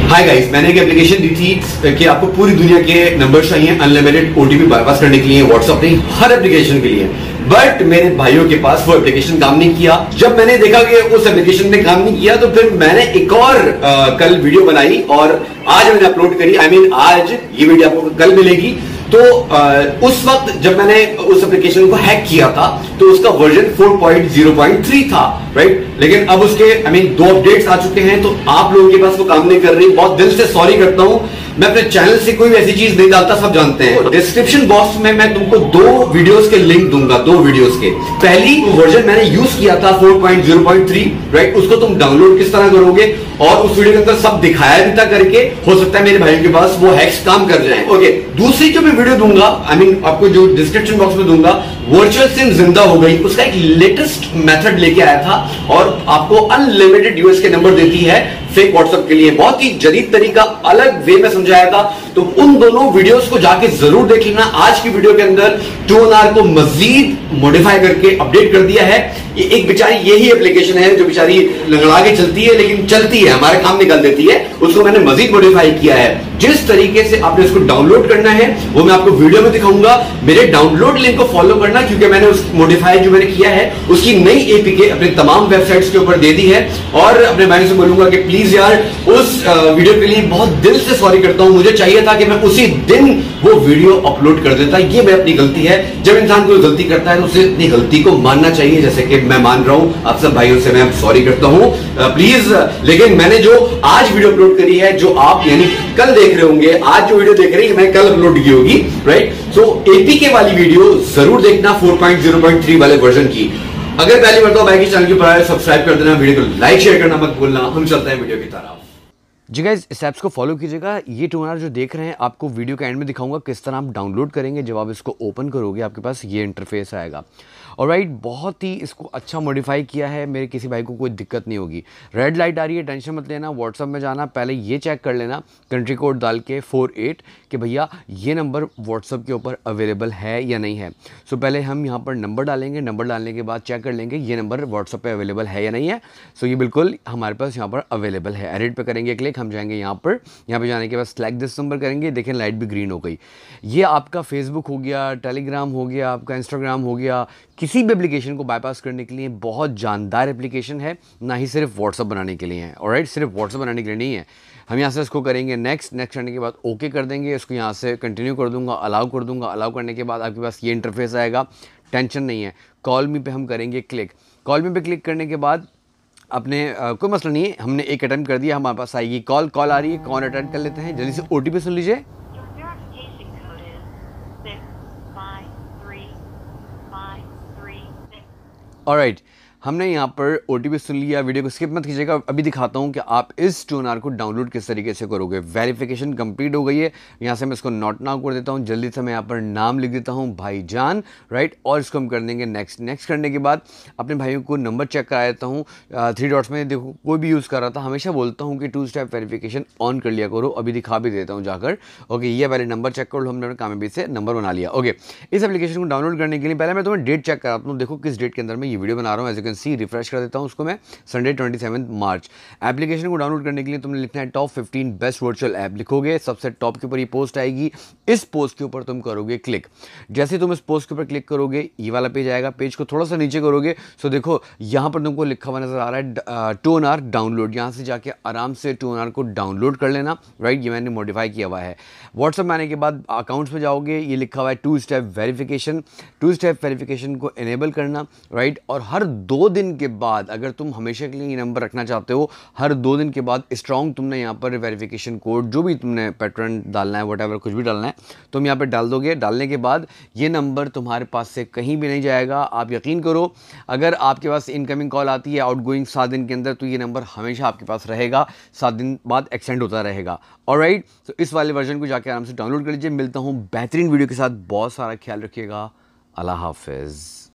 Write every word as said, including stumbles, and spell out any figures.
Hi guys, मैंने एक application दी थी कि आपको पूरी दुनिया के नंबर चाहिए अनलिमिटेड ओटीपी बाईपास करने के लिए, व्हाट्सएप नहीं हर एप्लीकेशन के लिए। बट मेरे भाइयों के पास वो एप्लीकेशन काम नहीं किया। जब मैंने देखा कि उस एप्लीकेशन ने काम नहीं किया तो फिर मैंने एक और आ, कल वीडियो बनाई और आज मैंने अपलोड करी। आई I मीन mean, आज ये वीडियो आपको कल मिलेगी। तो आ, उस वक्त जब मैंने उस एप्लीकेशन को हैक किया था तो उसका version four point zero point three था, राइट। लेकिन अब उसके आई मीन दो अपडेट्स आ चुके हैं, तो आप लोगों के पास वो काम नहीं कर रही। बहुत दिल से सॉरी करता हूं। मैं अपने चैनल से कोई भी ऐसी चीज नहीं डालता, सब जानते हैं। डिस्क्रिप्शन बॉक्स में मैं तुमको दो वीडियोस के लिंक दूंगा, दो वीडियोस के। पहली वर्जन मैंने यूज किया था four point zero point three, right. उसको तुम डाउनलोड किस तरह करोगे और उस वीडियो के अंदर सब दिखाया भी था करके। हो सकता है मेरे भाइयों के पास वो हैक्स काम कर जाए। ओके, दूसरी जो मैं वीडियो दूंगा, आई I मीन mean, आपको जो डिस्क्रिप्शन बॉक्स में दूंगा, वर्चुअल सिम जिंदा हो गई, उसका एक लेटेस्ट मेथड लेके आया था और आपको अनलिमिटेड यूएस के नंबर देती है फेक व्हाट्सएप के लिए। बहुत ही जदीद तरीका, अलग वे में समझाया था। तो उन दोनों वीडियोस को जाके जरूर देख लेना। आज की वीडियो के अंदर टोन आर को मजीद मॉडिफाई करके अपडेट कर दिया है। ये एक बेचारी यही एप्लीकेशन है जो बेचारी लंगड़ा के चलती है, लेकिन चलती है, हमारे काम निकाल देती है। उसको मैंने मजीद मॉडिफाई किया है। जिस तरीके से आपने इसको डाउनलोड करना है वो मैं आपको वीडियो में दिखाऊंगा। मेरे डाउनलोड लिंक को फॉलो करना, क्योंकि मैंने उस मॉडिफाई जो मैंने किया है उसकी नई एपीके अपने तमाम वेबसाइट्स के ऊपर दे दी है। और अपने भाई से बोलूंगा कि प्लीज यार उस वीडियो के लिए बहुत दिल से सॉरी करता हूं। मुझे चाहिए था कि मैं उसी दिन वो वीडियो अपलोड कर देता। ये मैं अपनी गलती है। जब इंसान कोई गलती करता है तो उसे अपनी गलती को मानना चाहिए, जैसे कि मैं मान रहा हूं। आप सब भाइयों से मैं सॉरी करता हूं, प्लीज। लेकिन मैंने जो आज वीडियो अपलोड करी है, जो आप यानी कल देख रहे होंगे, आज जो वीडियो देख रहे हैं मैं कल अपलोड की होगी, राइट। सो एपीके वाली वीडियो जरूर देखना four point zero point three वाले वर्जन की। अगर पहली बार तो भाई के चैनल के ऊपर सब्सक्राइब कर देना, वीडियो को लाइक शेयर करना मत भूलना। हम चलते हैं वीडियो की तरफ। जी गाइस, इस ऐप्स को फॉलो कीजिएगा। ये टोनर जो देख रहे हैं आपको वीडियो के एंड में दिखाऊंगा किस तरह आप डाउनलोड करेंगे। जब आप इसको ओपन करोगे आपके पास ये इंटरफेस आएगा। और राइट, बहुत ही इसको अच्छा मॉडिफाई किया है। मेरे किसी भाई को कोई दिक्कत नहीं होगी। रेड लाइट आ रही है, टेंशन मत लेना। व्हाट्सअप में जाना, पहले ये चेक कर लेना कंट्री कोड डाल के फोर एट कि भैया ये नंबर व्हाट्सअप के ऊपर अवेलेबल है या नहीं है। सो so, पहले हम यहाँ पर नंबर डालेंगे। नंबर डालने के बाद चेक कर लेंगे ये नंबर व्हाट्सअप पे अवेलेबल है या नहीं है। सो so, ये बिल्कुल हमारे पास यहाँ पर अवेलेबल है। एडिट पे करेंगे क्लिक, हम जाएंगे यहाँ पर। यहाँ पे जाने के बाद सेलेक्ट दिस नंबर करेंगे। देखें लाइट भी ग्रीन हो गई। ये आपका फेसबुक हो गया, टेलीग्राम हो गया, आपका इंस्टाग्राम हो गया। किसी भी एप्लीकेशन को बाईपास करने के लिए बहुत जानदार एप्लीकेशन है, ना ही सिर्फ व्हाट्सअप बनाने के लिए है। ऑलराइट, सिर्फ व्हाट्सअप बनाने के लिए नहीं है। हम यहाँ से इसको करेंगे नेक्स्ट। नेक्स्ट करने के बाद ओके कर देंगे। इसको यहाँ से कंटिन्यू कर दूंगा, अलाउ कर दूंगा। अलाउ करने के बाद आपके पास ये इंटरफेस आएगा। टेंशन नहीं है। कॉल मी पे हम करेंगे क्लिक। कॉल मी पे क्लिक करने के बाद अपने आ, कोई मसला नहीं है, हमने एक अटेम्प्ट कर दिया, हमारे पास आएगी कॉल। कॉल आ रही है, कॉल अटेंड कर लेते हैं। जल्दी से ओटीपी सुन लीजिए। ऑलराइट, हमने यहाँ पर ओटीपी सुन लिया। वीडियो को स्किप मत कीजिएगा। अभी दिखाता हूँ कि आप इस टोनर को डाउनलोड किस तरीके से करोगे। वेरिफिकेशन कंप्लीट हो गई है। यहाँ से मैं इसको नॉट नाउ कर देता हूँ। जल्दी से मैं यहाँ पर नाम लिख देता हूँ भाईजान, राइट। और इसको हम कर देंगे नेक्स्ट। नेक्स्ट करने के बाद अपने भाइयों को नंबर चेक करा देता हूँ। थ्री डॉट्स में देखो कोई भी यूज़ कर रहा था, हमेशा बोलता हूँ कि टू स्टेप वेरिफिकेशन ऑन कर लिया करो। अभी दिखा भी देता हूँ जाकर। ओके, ये पहले नंबर चेक कर लो। हमने कामयाबी से नंबर बना लिया। ओके, इस एप्लीकेशन को डाउनलोड करने के लिए पहले मैं तुम्हें डेट चेक कराता हूँ। देखो किस डेट के अंदर मैं ये वीडियो बना रहा हूँ। As you can see, refresh कर देता हूं उसको मैं, Sunday twenty seven March. Application को डाउनलोड करने के लिए तुमने लिखना है top fifteen best virtual app. लिखोगे, सबसे टॉप के ऊपर ये पोस्ट आएगी। इस पोस्ट के ऊपर तुम करोगे क्लिक। जैसे तुम इस पोस्ट के ऊपर क्लिक करोगे ये वाला पेज आएगा। पेज को थोड़ा सा नीचे करोगे, सो देखो यहाँ पर तुमको लिखा हुआ नजर आ रहा है टोनर डाउनलोड। यहाँ से जाके आराम से टोनर को डाउनलोड कर लेना, राइट। ये मैंने मॉडिफाई किया हुआ है। व्हाट्सएप में आने के बाद अकाउंट्स में जाओगे, ये लिखा हुआ है two step verification. Two step verification को इनेबल करना, राइट। और हर दो दिन के बाद, अगर तुम हमेशा के लिए ये नंबर रखना चाहते हो, हर दो दिन के बाद स्ट्रॉन्ग तुमने यहाँ पर वेरिफिकेशन कोड जो भी तुमने पैटर्न डालना है, व्हाटएवर कुछ भी डालना है, तुम यहाँ पर डाल दोगे। डालने के बाद ये नंबर तुम्हारे पास से कहीं भी नहीं जाएगा। आप यकीन करो, अगर आपके पास इनकमिंग कॉल आती है आउटगोइंग सात दिन के अंदर, तो ये नंबर हमेशा आपके पास रहेगा। सात दिन बाद एक्सटेंड होता रहेगा। ऑलराइट, तो इस वाले वर्जन को जाकर आराम से डाउनलोड कर लीजिए। मिलता हूँ बेहतरीन वीडियो के साथ। बहुत सारा ख्याल रखिएगा। अल्लाह हाफिज़।